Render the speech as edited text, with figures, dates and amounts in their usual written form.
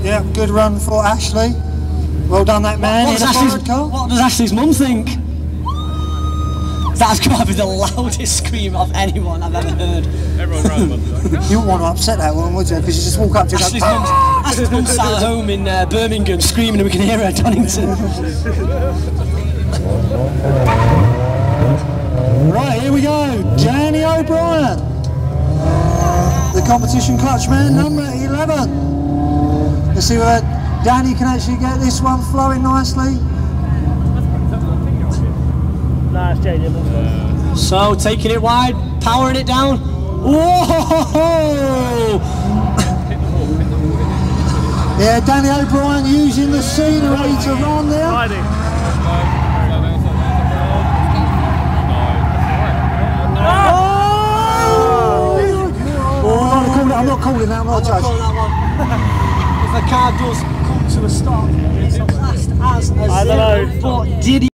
Yeah, good run for Ashley. Well done, that man. What does Ashley's mum think? That's got to be the loudest scream of anyone I've ever heard. Everyone around the You wouldn't want to upset that one, would you? Because you just walk up to her. Ashley's mum's sat at home in Birmingham screaming and we can hear her at Donington. Right, here we go. Danny O'Brien. The competition clutch man, number 11. Let's see whether Danny can actually get this one flowing nicely. So taking it wide, powering it down. Whoa! Yeah, Danny O'Brien using the scenery to run there. I'm not calling that, I'm not judging. If the car does come to a stop, it's classed as a zero. But did he